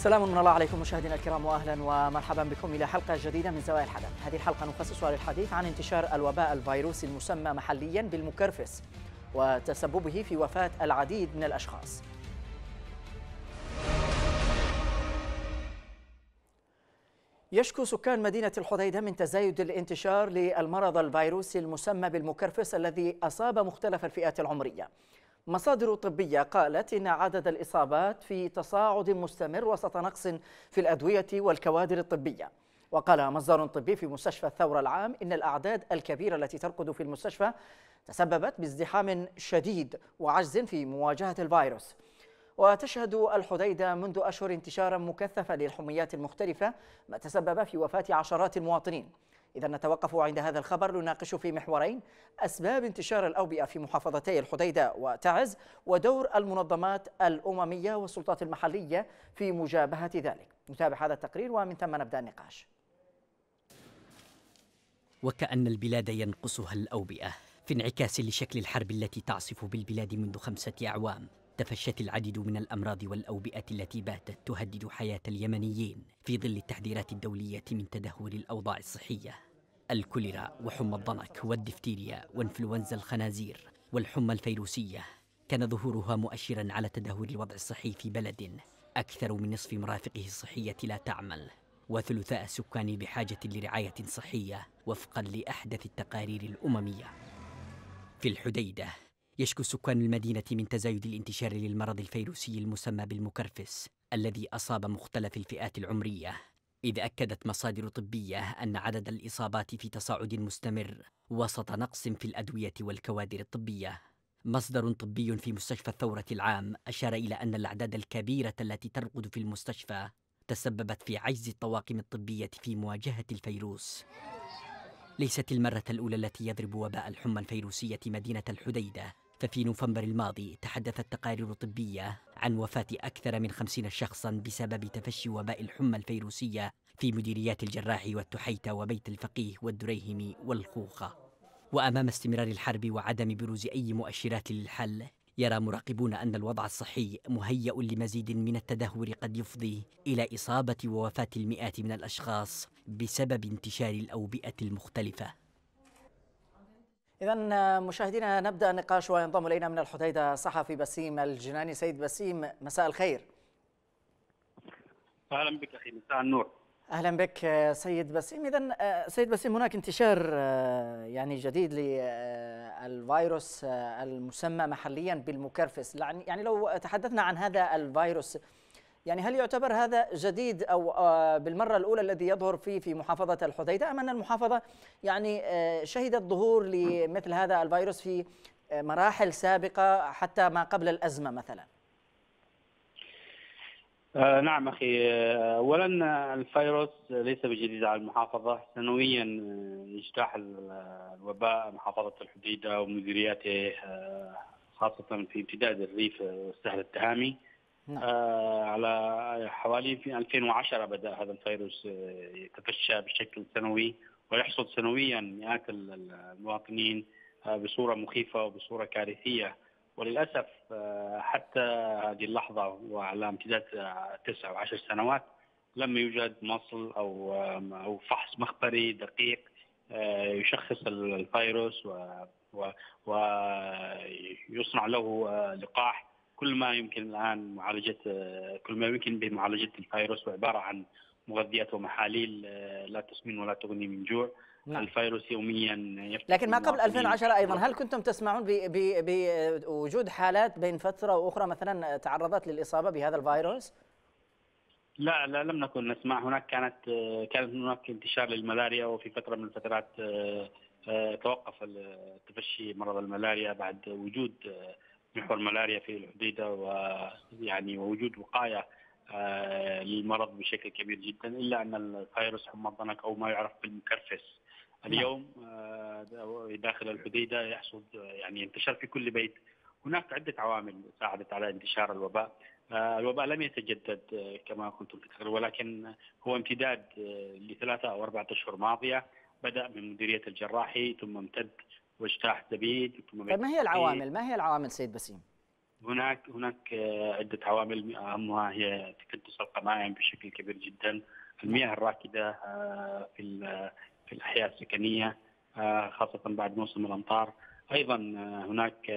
سلام من الله عليكم مشاهدينا الكرام، واهلا ومرحبا بكم الى حلقه جديده من زوايا الحدث. هذه الحلقه نخصصها للحديث عن انتشار الوباء الفيروسي المسمى محليا بالمكرفس وتسببه في وفاه العديد من الاشخاص. يشكو سكان مدينة الحديدة من تزايد الانتشار للمرض الفيروسي المسمى بالمكرفس الذي أصاب مختلف الفئات العمرية. مصادر طبية قالت إن عدد الإصابات في تصاعد مستمر وسط نقص في الأدوية والكوادر الطبية. وقال مصدر طبي في مستشفى الثورة العام إن الأعداد الكبيرة التي تركض في المستشفى تسببت بازدحام شديد وعجز في مواجهة الفيروس. وتشهد الحديدة منذ أشهر انتشارا مكثفا للحميات المختلفة، ما تسبب في وفاة عشرات المواطنين. إذا نتوقف عند هذا الخبر لنناقش في محورين: أسباب انتشار الأوبئة في محافظتي الحديدة وتعز، ودور المنظمات الأممية والسلطات المحلية في مجابهة ذلك. نتابع هذا التقرير ومن ثم نبدأ النقاش. وكأن البلاد ينقصها الأوبئة في انعكاس لشكل الحرب التي تعصف بالبلاد منذ 5 أعوام. تفشت العديد من الأمراض والأوبئة التي باتت تهدد حياة اليمنيين في ظل التحذيرات الدولية من تدهور الأوضاع الصحية. الكوليرا وحمى الضنك والدفتيريا وانفلونزا الخنازير والحمى الفيروسية كان ظهورها مؤشرا على تدهور الوضع الصحي في بلد أكثر من نصف مرافقه الصحية لا تعمل، وثلثاء السكان بحاجة لرعاية صحية وفقا لأحدث التقارير الأممية. في الحديدة يشكو سكان المدينة من تزايد الانتشار للمرض الفيروسي المسمى بالمكرفس الذي أصاب مختلف الفئات العمرية، إذ أكدت مصادر طبية أن عدد الإصابات في تصاعد مستمر وسط نقص في الأدوية والكوادر الطبية. مصدر طبي في مستشفى الثورة العام أشار إلى أن الأعداد الكبيرة التي ترقد في المستشفى تسببت في عجز الطواقم الطبية في مواجهة الفيروس. ليست المرة الأولى التي يضرب وباء الحمى الفيروسية مدينة الحديدة، ففي نوفمبر الماضي تحدثت تقارير طبية عن وفاة أكثر من 50 شخصا بسبب تفشي وباء الحمى الفيروسية في مديريات الجراح والتحيتة وبيت الفقيه والدريهم والخوخة. وأمام استمرار الحرب وعدم بروز أي مؤشرات للحل، يرى مراقبون أن الوضع الصحي مهيأ لمزيد من التدهور قد يفضي إلى إصابة ووفاة المئات من الأشخاص بسبب انتشار الأوبئة المختلفة. إذا مشاهدينا نبدأ النقاش، وينضم إلينا من الحديدة صحفي بسيم الجناني. سيد بسيم، مساء الخير. أهلا بك أخي، مساء النور. أهلا بك سيد بسيم. إذن سيد بسيم، هناك انتشار يعني جديد للفيروس المسمى محليا بالمكرفس. يعني لو تحدثنا عن هذا الفيروس، يعني هل يعتبر هذا جديد أو بالمرة الأولى الذي يظهر في محافظة الحديدة، أم أن المحافظة يعني شهدت ظهور لمثل هذا الفيروس في مراحل سابقة حتى ما قبل الأزمة مثلا؟ نعم أخي، أولا الفيروس ليس بجديد على المحافظة. سنويا يجتاح الوباء محافظة الحديدة ومديرياته، خاصة في امتداد الريف والسهل التهامي. على حوالي في 2010 بدأ هذا الفيروس يتفشى بشكل سنوي ويحصد سنويا مئات المواطنين بصورة مخيفة وبصورة كارثية. وللأسف حتى هذه اللحظة وعلى امتداد 9 و10 سنوات لم يوجد مصل أو فحص مخبري دقيق يشخص الفيروس ويصنع له لقاح. كل ما يمكن بمعالجة الفيروس وعبارة عن مغذيات ومحاليل لا تسمن ولا تغني من جوع. نعم. الفيروس يوميا يفتح. لكن ما قبل 2010 أيضا، هل كنتم تسمعون بوجود حالات بين فترة وأخرى مثلا تعرضت للإصابة بهذا الفيروس؟ لا لم نكن نسمع. هناك كانت هناك انتشار للملاريا، وفي فترة من الفترات توقف تفشي مرض الملاريا بعد وجود محور ملاريا في الحديدة ووجود وقاية للمرض بشكل كبير جدا. إلا أن الفيروس حمى الضنك أو ما يعرف بالمكرفس اليوم داخل الحديدة يحصد ينتشر في كل بيت. هناك عدة عوامل ساعدت على انتشار الوباء. الوباء لم يتجدد كما قلتم في التقرير، ولكن هو امتداد ل3 أو 4 أشهر ماضية. بدأ من مديرية الجراحي ثم امتد واجتاح زبيد ثم. طيب ما هي العوامل سيد بسيم؟ هناك عدة عوامل، أهمها هي تكدس القمائم بشكل كبير جدا، المياه الراكدة في الأحياء السكنية خاصة بعد موسم الأمطار. أيضا هناك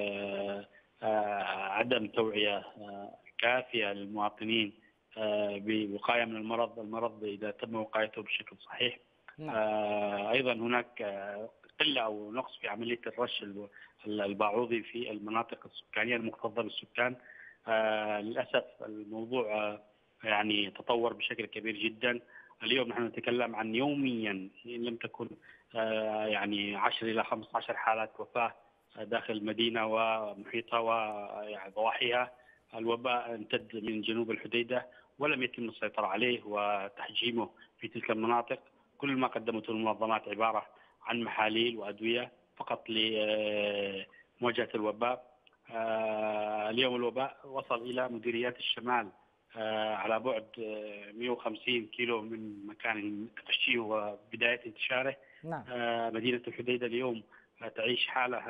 عدم توعية كافية للمواطنين بوقاية من المرض إذا تم وقايته بشكل صحيح. أيضا هناك قلة أو نقص في عملية الرش الباعوضي في المناطق السكانية المكتظة بالسكان. للأسف الموضوع يعني تطور بشكل كبير جدا. اليوم نحن نتكلم عن يوميا إن لم تكن يعني 10 إلى 15 حالة وفاة داخل المدينة ومحيطها وضواحيها. الوباء امتد من جنوب الحديدة ولم يتم السيطرة عليه وتحجيمه في تلك المناطق. كل ما قدمته المنظمات عبارة عن محاليل وأدوية فقط لمواجهة الوباء. اليوم الوباء وصل إلى مديريات الشمال على بعد 150 كيلو من مكان تفشيه وبداية انتشاره. مدينة الحديدة اليوم تعيش حالة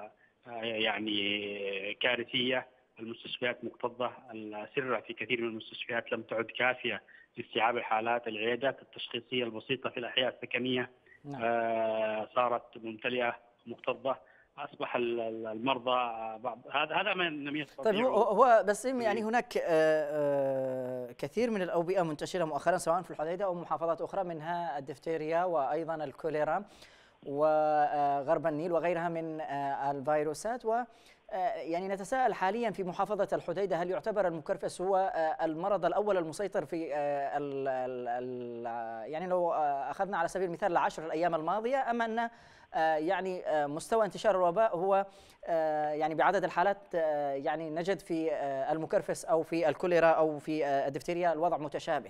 يعني كارثية. المستشفيات مكتظة، الأسرة في كثير من المستشفيات لم تعد كافية لاستيعاب الحالات. العيادات التشخيصية البسيطة في الأحياء السكنية صارت ممتلئة مكتظة. أصبح المرضى هذا ما لم يستطيعوا. طيب هو بسيم، يعني هناك كثير من الأوبئة منتشرة مؤخرا سواء في الحديدة أو محافظات أخرى، منها الدفتيريا وأيضا الكوليرا وغرب النيل وغيرها من الفيروسات. يعني نتساءل حاليا في محافظة الحديدة، هل يعتبر المكرفس هو المرض الأول المسيطر في يعني لو أخذنا على سبيل المثال العشر الأيام الماضية، أم أن يعني مستوى انتشار الوباء هو يعني بعدد الحالات يعني نجد في المكرفس أو في الكوليرا أو في الدفتيريا الوضع متشابه؟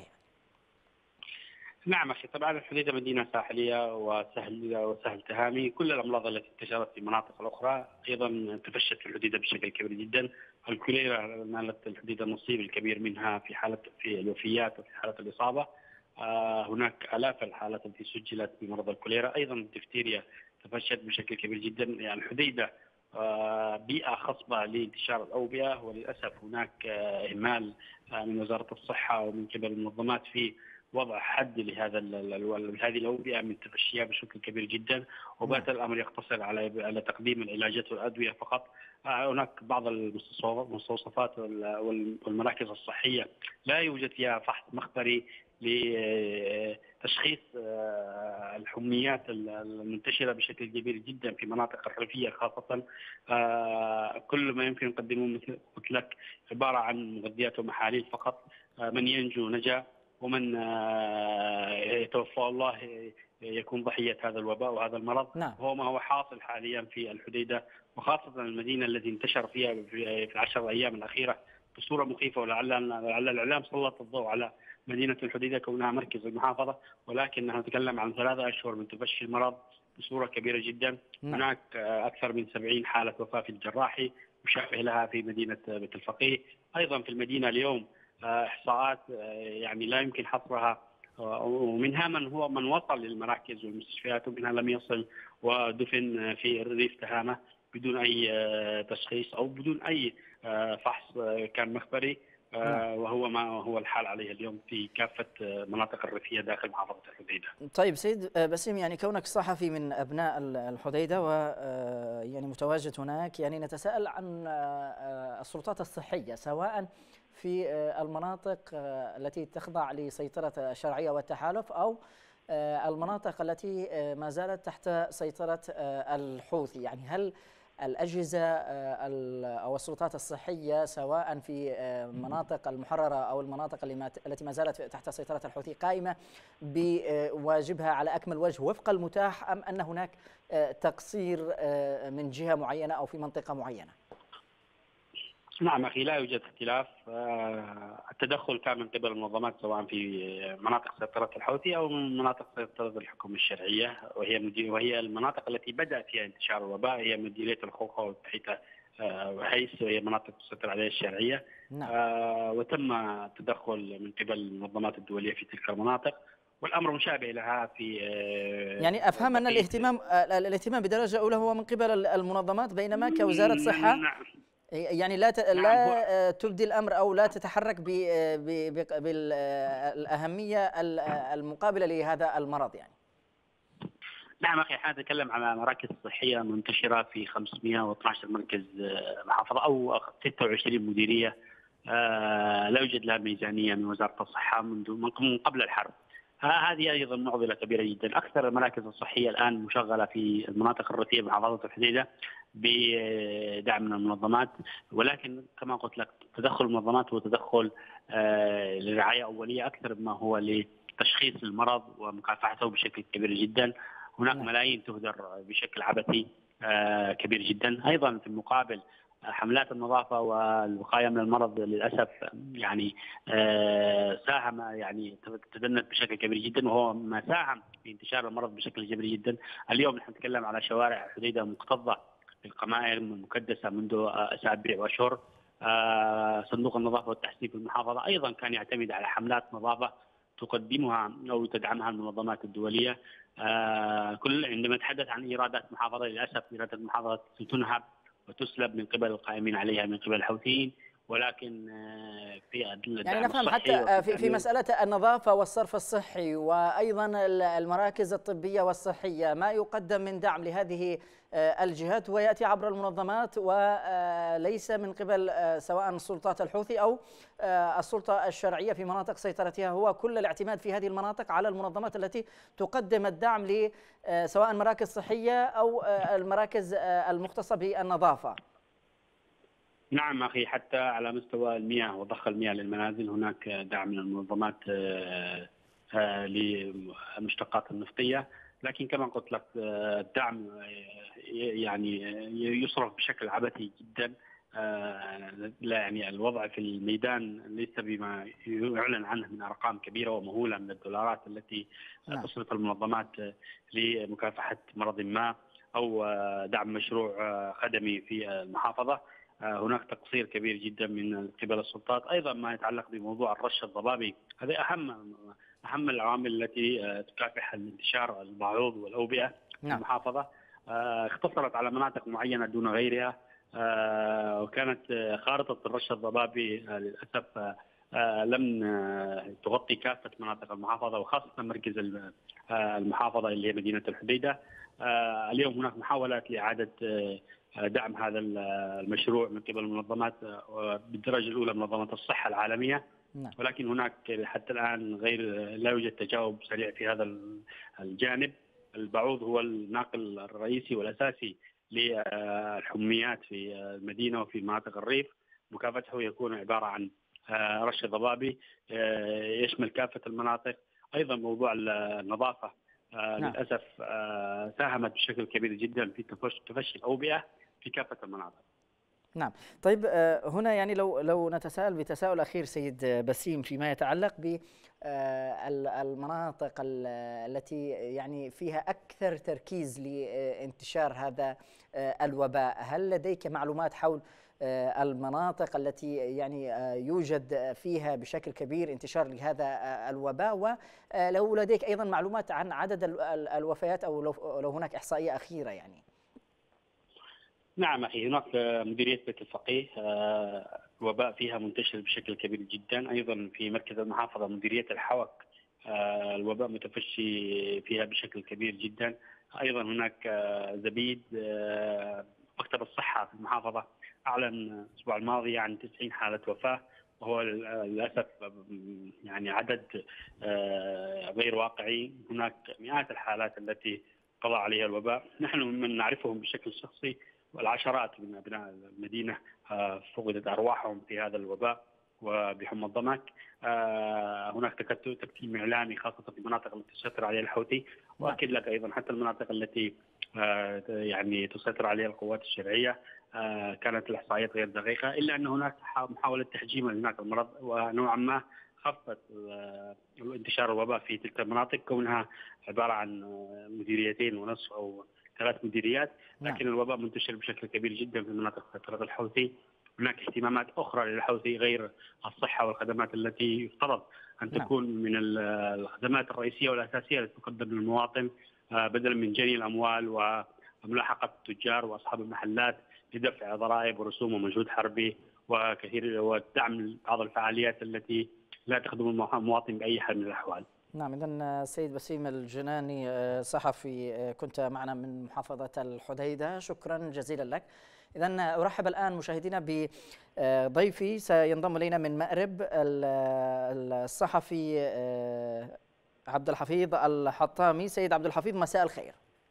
نعم أخي، طبعا الحديدة مدينة ساحلية وسهل تهامي. كل الأمراض التي انتشرت في المناطق الأخرى أيضا تفشت في الحديدة بشكل كبير جدا. الكوليرا نالت الحديدة النصيب الكبير منها في الوفيات وفي حالة الإصابة. هناك آلاف الحالات التي سجلت بمرض الكوليرا. أيضا الدفتيريا تفشت بشكل كبير جدا. يعني الحديدة بيئة خصبة لانتشار الأوبئة، وللأسف هناك إهمال من وزارة الصحة ومن قبل المنظمات في وضع حد لهذه الأوبئة من تفشيها بشكل كبير جدا، وبات الأمر يقتصر على تقديم العلاجات والأدوية فقط. هناك بعض المستوصفات والمراكز الصحية لا يوجد فيها فحص مخبري لتشخيص الحميات المنتشرة بشكل كبير جدا في مناطق الريفية خاصة. كل ما يمكن نقدمه مثل لك عبارة عن مغذيات ومحاليل فقط. من ينجو نجا، ومن يتوفى الله يكون ضحية هذا الوباء وهذا المرض. وهو ما هو حاصل حاليا في الحديدة، وخاصة المدينة التي انتشر فيها في العشر أيام الأخيرة بصورة مخيفة. ولعل الإعلام سلط الضوء على مدينة الحديدة كونها مركز المحافظة، ولكن نحن نتكلم عن 3 أشهر من تفشي المرض بصورة كبيرة جدا. هناك أكثر من 70 حالة وفاة في الجراحي مشابه لها في مدينة بيت الفقيه. أيضا في المدينة اليوم إحصاءات يعني لا يمكن حصرها، ومنها من وصل للمراكز والمستشفيات، ومنها لم يصل ودفن في ريف تهامة بدون أي تشخيص أو بدون أي فحص كان مخبري. وهو ما هو الحال عليه اليوم في كافة مناطق الريفية داخل محافظة الحديدة. طيب سيد بسيم، يعني كونك صحفي من أبناء الحديدة ويعني متواجد هناك، يعني نتساءل عن السلطات الصحية سواء في المناطق التي تخضع لسيطرة الشرعية والتحالف أو المناطق التي ما زالت تحت سيطرة الحوثي. يعني هل الأجهزة أو السلطات الصحية سواء في مناطق المحررة أو المناطق التي ما زالت تحت سيطرة الحوثي قائمة بواجبها على أكمل وجه وفق المتاح، أم أن هناك تقصير من جهة معينة أو في منطقة معينة؟ نعم أخي، لا يوجد اختلاف. التدخل كان من قبل المنظمات سواء في مناطق سيطرة الحوثي أو من مناطق سيطرة الحكومة الشرعية، وهي المناطق التي بدأ فيها انتشار الوباء، هي مديرية الخوخة والتحيتة وحيث هي مناطق تسيطر عليها الشرعية. وتم التدخل من قبل المنظمات الدولية في تلك المناطق، والأمر مشابه لها في يعني أفهم أن الاهتمام بدرجة أولى هو من قبل المنظمات، بينما كوزارة صحة يعني نعم لا تبدي الأمر أو لا تتحرك بالأهمية المقابلة لهذا المرض يعني. نعم أخي، احنا نتكلم على مراكز صحية منتشرة في 512 مركز محافظة أو 26 مديرية، لا يوجد لها ميزانية من وزارة الصحة من قبل الحرب. هذه أيضا معضلة كبيرة جدا. أكثر المراكز الصحية الآن مشغلة في المناطق الريفية بمحافظة الحديدة بدعم من المنظمات، ولكن كما قلت لك تدخل المنظمات هو تدخل لرعاية أولية أكثر مما هو لتشخيص المرض ومكافحته بشكل كبير جدا. هناك ملايين تهدر بشكل عبثي كبير جدا. أيضا في المقابل حملات النظافة والوقاية من المرض للأسف يعني ساهم، يعني تدنت بشكل كبير جدا، وهو ما ساهم في انتشار المرض بشكل كبير جدا. اليوم نحن نتكلم على شوارع الحديدة مكتظة بالقمائر المكدسة منذ أسابيع وأشهر. صندوق النظافة والتحسين في المحافظة أيضا كان يعتمد على حملات نظافة تقدمها أو تدعمها المنظمات الدولية. عندما نتحدث عن إيرادات محافظة، للأسف إيرادات المحافظة تنهب وتسلب من قبل القائمين عليها من قبل الحوثيين، ولكن في يعني نفهم حتى في مسألة النظافة والصرف الصحي وأيضا المراكز الطبية والصحية، ما يقدم من دعم لهذه الجهات ويأتي عبر المنظمات وليس من قبل سواء السلطات الحوثي أو السلطة الشرعية في مناطق سيطرتها. هو كل الاعتماد في هذه المناطق على المنظمات التي تقدم الدعم لسواء مراكز صحية أو المراكز المختصة بالنظافة. نعم أخي، حتى على مستوى المياه وضخ المياه للمنازل هناك دعم من المنظمات للمشتقات النفطية، لكن كما قلت لك الدعم يعني يصرف بشكل عبثي جدا. لا يعني الوضع في الميدان ليس بما يعلن عنه من أرقام كبيرة ومهولة من الدولارات التي تصرف المنظمات لمكافحة مرض ما أو دعم مشروع خدمي في المحافظة. هناك تقصير كبير جدا من قبل السلطات. أيضا ما يتعلق بموضوع الرش الضبابي، هذا أهم العوامل التي تكافح الانتشار البعوض والأوبئة في المحافظة. اختصرت على مناطق معينة دون غيرها، وكانت خارطة الرش الضبابي للأسف لم تغطي كافة مناطق المحافظة وخاصة مركز المحافظة اللي هي مدينة الحديدة. اليوم هناك محاولات لإعادة دعم هذا المشروع من قبل المنظمات، بالدرجة الأولى منظمة الصحة العالمية، ولكن هناك حتى الآن لا يوجد تجاوب سريع في هذا الجانب. البعوض هو الناقل الرئيسي والأساسي للحميات في المدينة وفي مناطق الريف. مكافحته يكون عبارة عن رش ضبابي يشمل كافة المناطق. أيضا موضوع النظافة للأسف ساهمت بشكل كبير جدا في تفشي الأوبئة في كافة المناطق. نعم. طيب هنا يعني لو نتساءل بتساؤل أخير سيد بسيم فيما يتعلق بالمناطق التي يعني فيها أكثر تركيز لانتشار هذا الوباء، هل لديك معلومات حول المناطق التي يعني يوجد فيها بشكل كبير انتشار لهذا الوباء، ولو لديك أيضا معلومات عن عدد الوفيات أو لو هناك إحصائية أخيرة يعني؟ نعم أخي، هناك مديرية بيت الفقيه الوباء فيها منتشر بشكل كبير جدا. أيضا في مركز المحافظة مديرية الحوك الوباء متفشي فيها بشكل كبير جدا. أيضا هناك زبيد. مكتب الصحة في المحافظة أعلن الأسبوع الماضي عن 90 حالة وفاة، وهو للأسف يعني عدد غير واقعي. هناك مئات الحالات التي قضى عليها الوباء. نحن من نعرفهم بشكل شخصي والعشرات من أبناء المدينة فقدت أرواحهم في هذا الوباء وبحمى الضمك. هناك تكتيم إعلامي خاصة في المناطق التي تسيطر عليها الحوثي، وأكد لك أيضا حتى المناطق التي يعني تسيطر عليها القوات الشرعية كانت الإحصائيات غير دقيقة، إلا أن هناك محاولة تحجيم لهناك المرض ونوعا ما خفت انتشار الوباء في تلك المناطق، كونها عبارة عن مديريتين ونصف أو 3 مديريات، لكن الوباء منتشر بشكل كبير جدا في مناطق سيطرة الحوثي. هناك اهتمامات أخرى للحوثي غير الصحة والخدمات التي يفترض أن تكون من الخدمات الرئيسية والأساسية التي تقدم للمواطن، بدلا من جني الأموال وملاحقة التجار وأصحاب المحلات لدفع ضرائب ورسوم ومجهود حربي وكثير ودعم بعض الفعاليات التي لا تخدم المواطن بأي حال من الأحوال. نعم، إذن سيد بسيم الجناني صحفي كنت معنا من محافظة الحديدة، شكرا جزيلا لك. إذن أرحب الآن مشاهدينا بضيفي سينضم إلينا من مأرب الصحفي عبد الحفيظ الحطامي. سيد عبد الحفيظ، مساء الخير.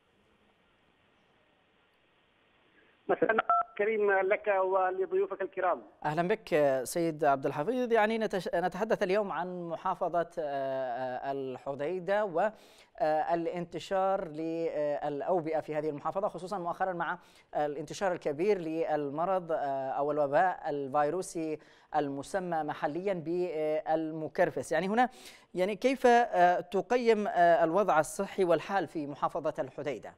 مساء كريم لك ولضيوفك الكرام. أهلا بك سيد عبد الحفيظ. يعني نتحدث اليوم عن محافظة الحديدة والانتشار للأوبئة في هذه المحافظة، خصوصا مؤخرا مع الانتشار الكبير للمرض أو الوباء الفيروسي المسمى محليا بالمكرفس. يعني هنا كيف تقيم الوضع الصحي والحال في محافظة الحديدة؟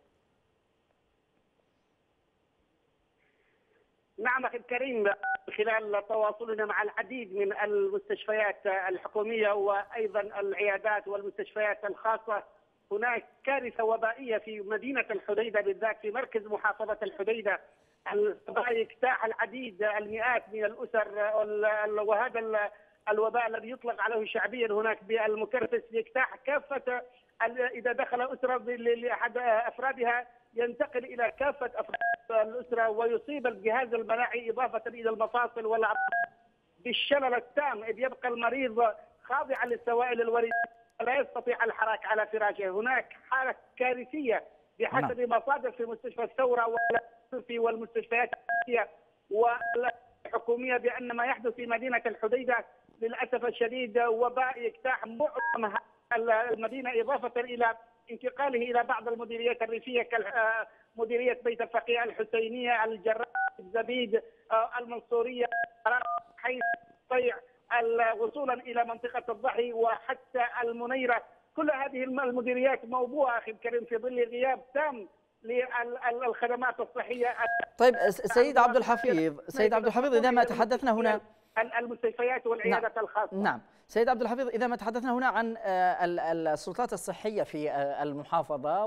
نعم أخي الكريم، خلال تواصلنا مع العديد من المستشفيات الحكومية وأيضا العيادات والمستشفيات الخاصة، هناك كارثة وبائية في مدينة الحديدة بالذات في مركز محافظة الحديدة. الوباء يجتاح العديد المئات من الأسر، وهذا الوباء الذي يطلق عليه شعبيا هناك بالمكرفس يجتاح كافة. إذا دخل أسرة لأحد أفرادها ينتقل إلى كافة أفراد الأسرة ويصيب الجهاز المناعي إضافة إلى المفاصل والعظام بالشلل التام، إذ يبقى المريض خاضعا للسوائل الوريدية لا يستطيع الحراك على فراشه. هناك حالة كارثية بحسب مصادر في مستشفى الثورة والمستشفيات والحكومية بأن ما يحدث في مدينة الحديدة للأسف الشديد وباء يجتاح معظم المدينة، إضافة إلى انتقاله إلى بعض المديريات الريفية كمديرية بيت الفقيه، الحسينية، الجراح، الزبيد، المنصورية، حيث طيع، وصولا إلى منطقة الضحي وحتى المنيرة. كل هذه المديريات موبوءة أخي الكريم في ظل غياب تام للخدمات الصحية. طيب سيد عبد الحفيظ، إذا ما تحدثنا هنا المستشفيات والعيادات الخاصة. نعم سيد عبد الحفيظ، إذا ما تحدثنا هنا عن السلطات الصحية في المحافظة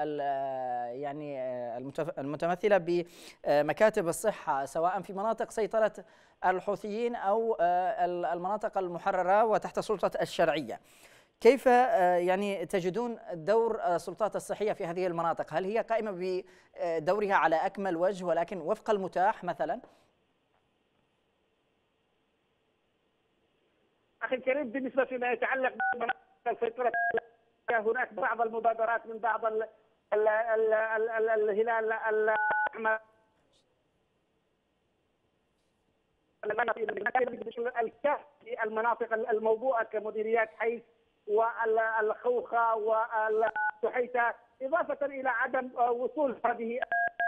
المتمثلة بمكاتب الصحة سواء في مناطق سيطرة الحوثيين أو المناطق المحررة وتحت سلطة الشرعية، كيف تجدون دور السلطات الصحية في هذه المناطق؟ هل هي قائمة بدورها على أكمل وجه ولكن وفق المتاح مثلا؟ أخي الكريم، بالنسبة فيما يتعلق بالسيطرة هناك بعض المبادرات من بعض الهلال الأحمر الكاف في المناطق الموبوءة كمديريات حيث والخوخة والسحيتة، إضافة إلى عدم وصول هذه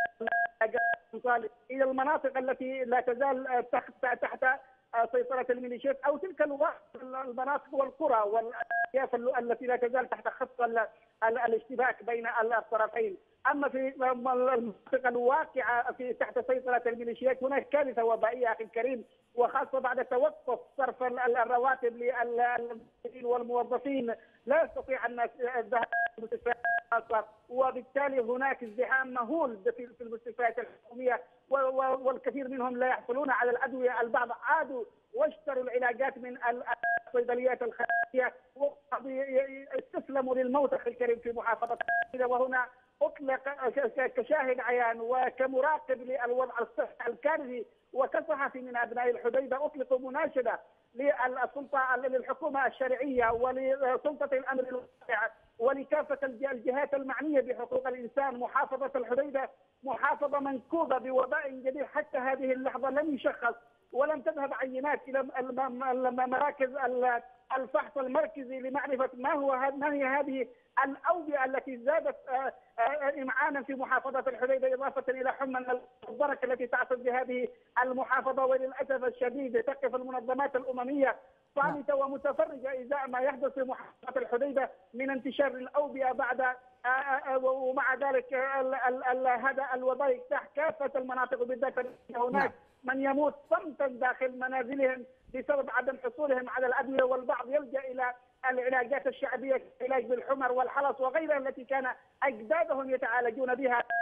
إلى المناطق التي لا تزال تحت سيطرة الميليشيات أو تلك المناطق والقرى والأرياف التي لا تزال تحت خط الاشتباك بين الطرفين. أما في المناطق الواقعة تحت سيطرة الميليشيات هناك كارثة وبائية أخي الكريم، وخاصة بعد توقف صرف الرواتب للموظفين والموظفين لا يستطيع الناس الذهاب إلى المستشفيات الخاصة، وبالتالي هناك ازدحام مهول في المستشفيات الحكومية والكثير منهم لا يحصلون على الأدوية. البعض عادوا واشتروا العلاجات من الصيدليات الخارجية واستسلموا للموت أخي الكريم في محافظة الحديدة. وهنا أطلق كشاهد عيان وكمراقب للوضع الصحي الكارثي وكصحفي من أبناء الحديدة أطلق مناشدة للسلطة للحكومة الشرعية ولسلطة الأمر الواقع ولكافة الجهات المعنية بحقوق الإنسان. محافظة الحديدة محافظة منكوبة بوباء جديد، حتى هذه اللحظة لم يشخص ولم تذهب عينات إلى مراكز الفحص المركزي لمعرفة ما هي هذه الأوبئة التي زادت إمعانا في محافظة الحديدة، إضافة إلى حمى البركة التي تعصف بهذه المحافظة. وللأسف الشديد تقف المنظمات الأممية صامتة ومتفرجة إزاء ما يحدث في محافظة الحديدة من انتشار الأوبئة بعد ومع ذلك هذا الوباء يجتاح كافة المناطق بالذات هناك من يموت صمتا داخل منازلهم بسبب عدم حصولهم على الأدوية، والبعض يلجأ إلى العلاجات الشعبية كالعلاج بالحمر والحلص وغيرها التي كان أجدادهم يتعالجون بها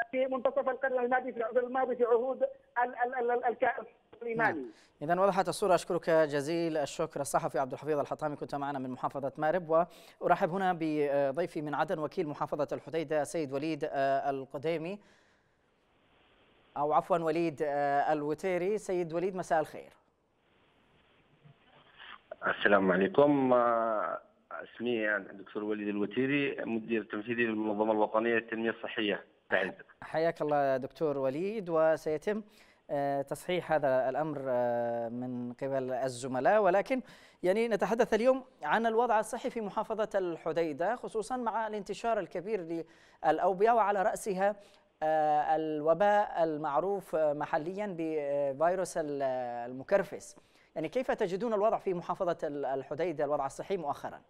في منتصف القرن الماضي في عهود الإيماني. إذا وضحت الصورة. أشكرك جزيل الشكر الصحفي عبد الحفيظ الحطامي، كنت معنا من محافظة مارب. وأرحب هنا بضيفي من عدن وكيل محافظة الحديدة سيد وليد القديمي، أو عفوا وليد الوتيري. سيد وليد، مساء الخير. السلام عليكم. اسمي الدكتور وليد الوتيري، مدير تنفيذي للمنظمة الوطنية للتنمية الصحية. حياك الله دكتور وليد. وسيتم تصحيح هذا الأمر من قبل الزملاء، ولكن يعني نتحدث اليوم عن الوضع الصحي في محافظة الحديدة، خصوصا مع الانتشار الكبير للأوبئة وعلى رأسها الوباء المعروف محليا بفيروس المكرفس. يعني كيف تجدون الوضع في محافظة الحديدة، الوضع الصحي مؤخرا؟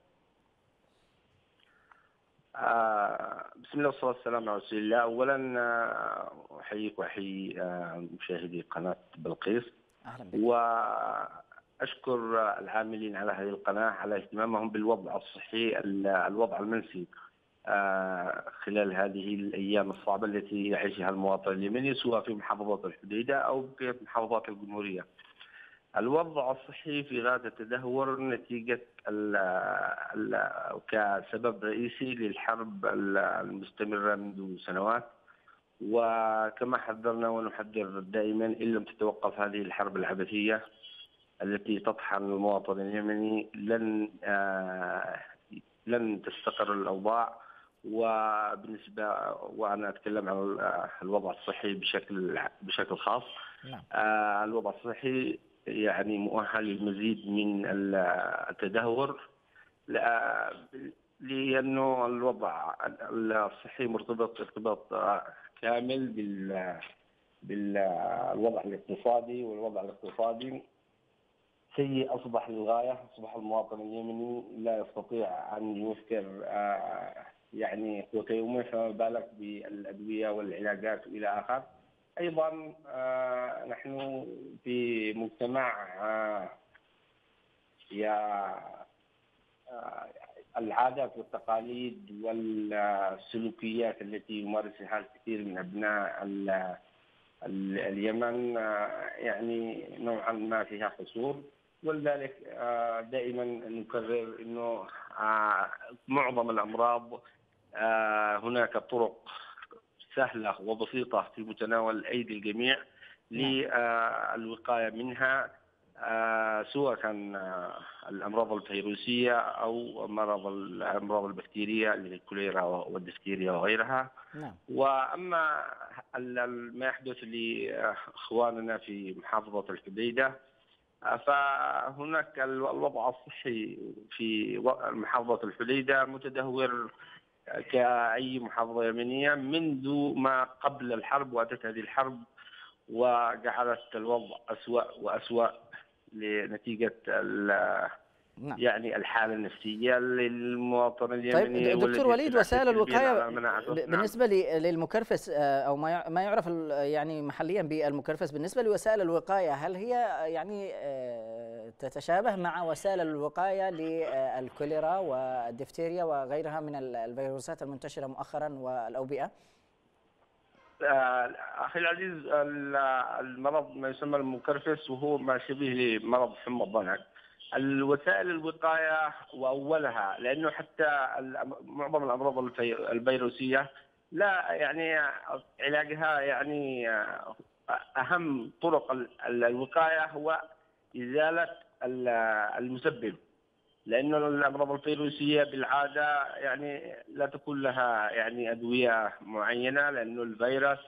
بسم الله والصلاة والسلام على رسول الله. أولا أحييك وأحيي مشاهدي قناة بلقيس. أهلا بك. وأشكر العاملين على هذه القناة على اهتمامهم بالوضع الصحي، الوضع المنسي خلال هذه الأيام الصعبة التي يعيشها المواطن اليمني، سواء في محافظة الحديدة أو في محافظات الجمهورية. الوضع الصحي في غاية التدهور نتيجة كسبب رئيسي للحرب المستمرة منذ سنوات، وكما حذرنا ونحذر دائما إن لم تتوقف هذه الحرب العبثية التي تطحن المواطن اليمني لن تستقر الأوضاع. وأنا أتكلم عن الوضع الصحي بشكل خاص. الوضع الصحي يعني مؤهل للمزيد من التدهور، لأنه الوضع الصحي مرتبط ارتباط كامل بالوضع الاقتصادي، والوضع الاقتصادي سيء أصبح للغاية. أصبح المواطن اليمني لا يستطيع أن يوفر يعني قوت يومه، فما بالك بالأدوية والعلاجات وإلى آخره. أيضا نحن في مجتمع العادات والتقاليد والسلوكيات التي يمارسها الكثير من أبناء اليمن يعني نوعا ما فيها قصور، ولذلك دائما نكرر أنه معظم الأمراض هناك طرق سهلة وبسيطة في متناول أيدي الجميع للوقاية منها، سواء كان الأمراض الفيروسية أو الأمراض البكتيرية اللي هي الكوليرا والدفتيريا وغيرها. وأما ما يحدث لإخواننا في محافظة الحديدة، فهناك الوضع الصحي في محافظة الحديدة متدهور كأي محافظة يمنية منذ ما قبل الحرب، وأتت هذه الحرب وجعلت الوضع أسوأ وأسوأ لنتيجة يعني الحالة النفسية للمواطن اليمني. طيب دكتور وليد، وسائل الوقاية بالنسبة للمكرفس أو ما يعرف يعني محليا بالمكرفس، بالنسبة لوسائل الوقاية هل هي يعني تتشابه مع وسائل الوقاية للكوليرا والدفتيريا وغيرها من الفيروسات المنتشرة مؤخرا والأوبئة؟ أخي العزيز، المرض ما يسمى المكرفس وهو ما شبيه لمرض حمى الضنك. الوسائل الوقاية وأولها، لأنه حتى معظم الأمراض الفيروسية لا يعني علاجها يعني أهم طرق الوقاية هو إزالة المسبب، لأنه الأمراض الفيروسية بالعادة يعني لا تكون لها يعني أدوية معينة، لأنه الفيروس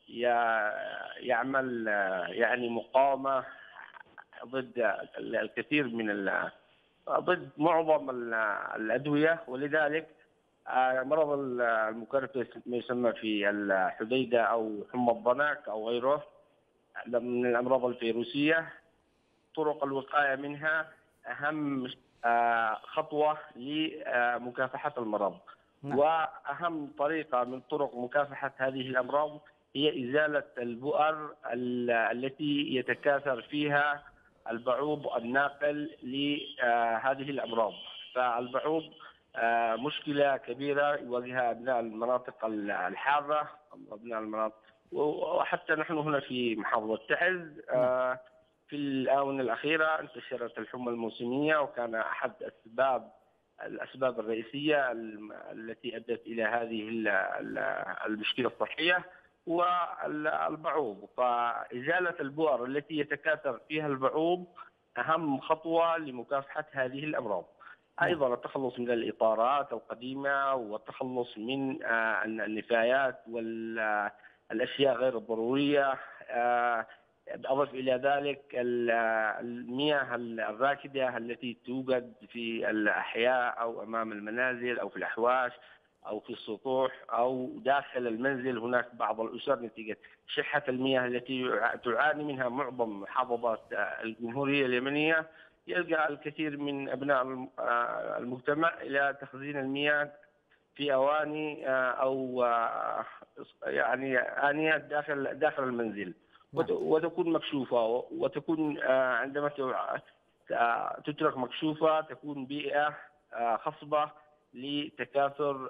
يعمل يعني مقاومة ضد الكثير من ضد معظم الأدوية. ولذلك مرض المكرفس ما يسمى في الحديدة أو حمى الضنك أو غيره من الأمراض الفيروسية، طرق الوقاية منها أهم خطوة لمكافحة المرض. وأهم طريقة من طرق مكافحة هذه الأمراض هي إزالة البؤر التي يتكاثر فيها البعوض الناقل لهذه الأمراض. فالبعوض مشكلة كبيرة يواجهها أبناء المناطق الحارة، أبناء المناطق، وحتى نحن هنا في محافظة تعز في الآونة الأخيرة انتشرت الحمى الموسمية، وكان أحد الأسباب الرئيسية التي أدت إلى هذه المشكلة الصحية والبعوض. فإزالة البؤر التي يتكاثر فيها البعوض أهم خطوة لمكافحة هذه الأمراض. أيضا التخلص من الإطارات القديمة والتخلص من النفايات والأشياء غير الضرورية. أضف إلى ذلك المياه الراكدة التي توجد في الأحياء أو أمام المنازل أو في الأحواش أو في السطوح أو داخل المنزل. هناك بعض الأسر نتيجة شحة المياه التي تعاني منها معظم محافظات الجمهورية اليمنية، يلجأ الكثير من أبناء المجتمع إلى تخزين المياه في أواني أو يعني آنيات داخل المنزل، وتكون مكشوفة، وتكون عندما تترك مكشوفة تكون بيئة خصبة لتكاثر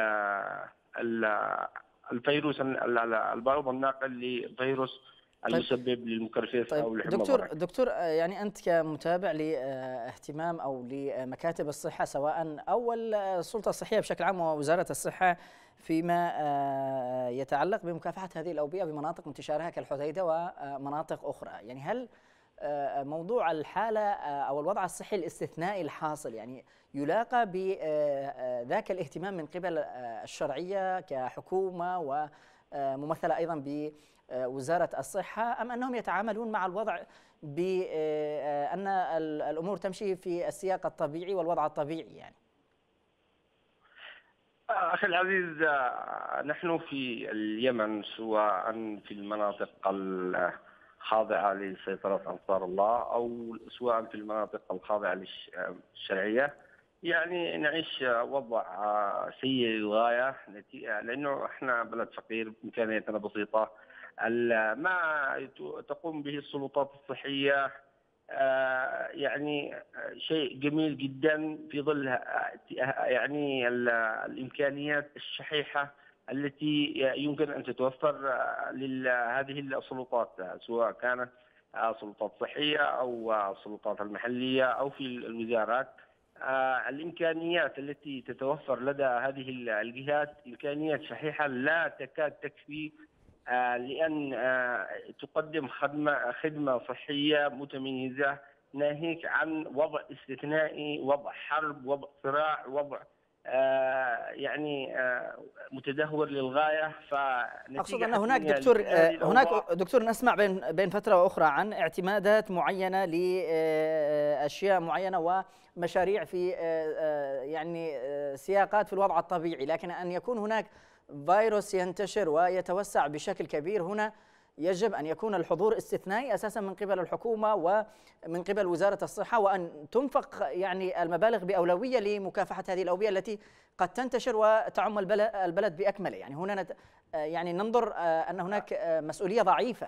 الفيروس البعوض الناقل لفيروس المسبب للمكرفس أو الحمى. دكتور يعني أنت كمتابع لاهتمام أو لمكاتب الصحة سواء أو السلطة الصحية بشكل عام ووزارة الصحة فيما يتعلق بمكافحة هذه الأوبئة بمناطق انتشارها كالحديدة ومناطق أخرى، يعني هل موضوع الحالة أو الوضع الصحي الاستثنائي الحاصل يعني يلاقى بذاك الاهتمام من قبل الشرعية كحكومة وممثلة أيضا بوزارة الصحة، أم أنهم يتعاملون مع الوضع بأن الأمور تمشي في السياق الطبيعي والوضع الطبيعي؟ يعني أخي العزيز، نحن في اليمن سواء في المناطق الخاضعة لسيطرة أنصار الله أو سواء في المناطق الخاضعة للشرعية، يعني نعيش وضع سيء للغاية، لأنه إحنا بلد فقير، إمكانياتنا بسيطة. ما تقوم به السلطات الصحية يعني شيء جميل جدا في ظل يعني الإمكانيات الشحيحة التي يمكن أن تتوفر لهذه السلطات، سواء كانت سلطات صحية أو السلطات المحلية أو في الوزارات. الإمكانيات التي تتوفر لدى هذه الجهات إمكانيات شحيحة لا تكاد تكفي لأن تقدم خدمة صحية متميزة، ناهيك عن وضع استثنائي، وضع حرب، وضع صراع، وضع يعني متدهور للغاية. أقصد أن هناك دكتور نسمع بين فترة وأخرى عن اعتمادات معينة لأشياء معينة ومشاريع في يعني سياقات في الوضع الطبيعي، لكن أن يكون هناك فيروس ينتشر ويتوسع بشكل كبير، هنا يجب أن يكون الحضور استثنائي أساسا من قبل الحكومة ومن قبل وزارة الصحة، وأن تنفق يعني المبالغ بأولوية لمكافحة هذه الأوبئة التي قد تنتشر وتعم البلد بأكمله. يعني هنا يعني ننظر أن هناك مسؤولية ضعيفة.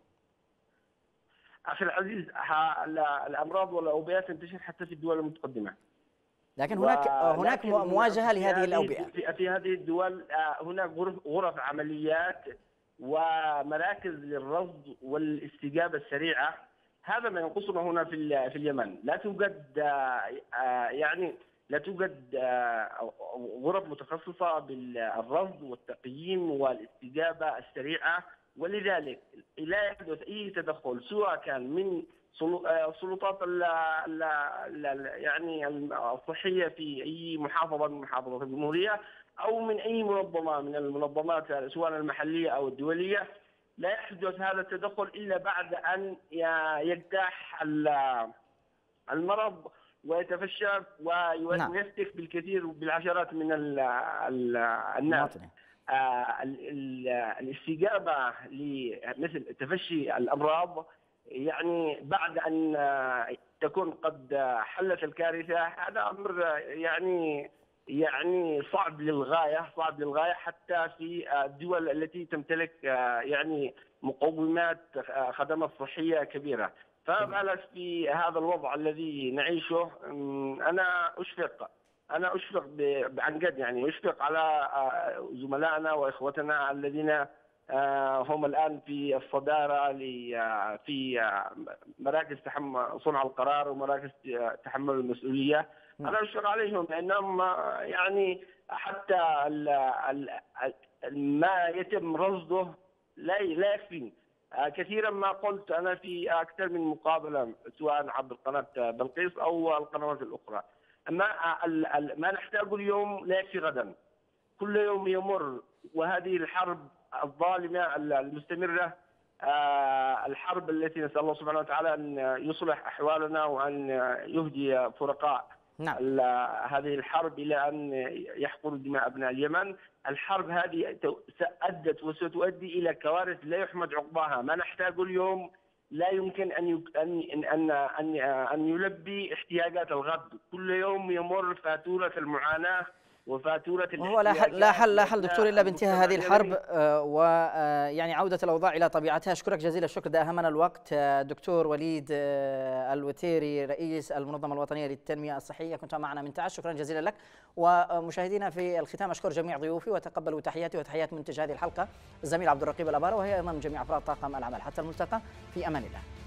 أخي العزيز، الأمراض والأوبئة تنتشر حتى في الدول المتقدمة، لكن هناك مواجهة لهذه الأوبئة. في هذه الدول هناك غرف عمليات ومراكز للرصد والاستجابة السريعة. هذا ما ينقصنا هنا في اليمن. لا توجد يعني لا توجد غرف متخصصة بالرصد والتقييم والاستجابة السريعة، ولذلك لا يحدث أي تدخل سواء كان من السلطات يعني الصحية في أي محافظة من محافظات الجمهورية أو من أي منظمة من المنظمات سواء المحلية أو الدولية. لا يحدث هذا التدخل إلا بعد أن يجتاح المرض ويتفشى ويفتك بالكثير بالعشرات من الناس. الاستجابة لمثل تفشي الأمراض يعني بعد أن تكون قد حلت الكارثة، هذا أمر يعني صعب للغاية حتى في الدول التي تمتلك يعني مقومات خدمات صحية كبيرة. فما بالك في هذا الوضع الذي نعيشه؟ أنا أنا أشفق عن جد، يعني أشفق على زملائنا وإخوتنا الذين هم الآن في الصدارة في مراكز صنع القرار ومراكز تحمل المسؤولية. أنا أشفق عليهم لأنهم يعني حتى ما يتم رصده لا يكفي. كثيرا ما قلت أنا في أكثر من مقابلة سواء عبر قناة بلقيس أو القنوات الأخرى، ما نحتاجه اليوم لا يكفي غدا. كل يوم يمر وهذه الحرب الظالمة المستمرة، الحرب التي نسأل الله سبحانه وتعالى أن يصلح أحوالنا وأن يهدي فرقاء هذه الحرب إلى أن يحقنوا دماء أبناء اليمن. الحرب هذه أدت وستؤدي إلى كوارث لا يحمد عقباها. ما نحتاجه اليوم لا يمكن أن يلبي احتياجات الغد. كل يوم يمر فاتورة المعاناة وفاتورة وهو لا حل دكتور إلا بانتهاء هذه الحرب ويعني عودة الأوضاع إلى طبيعتها. أشكرك جزيل الشكر، ده أهمنا الوقت. دكتور وليد الوتيري رئيس المنظمة الوطنية للتنمية الصحية كنت معنا من تعز، شكرا جزيلا لك. ومشاهدينا في الختام أشكر جميع ضيوفي وتقبلوا تحياتي وتحيات منتج هذه الحلقة الزميل عبد الرقيب الأبارة، وهي أيضا جميع أفراد طاقم العمل. حتى الملتقى، في أمان الله.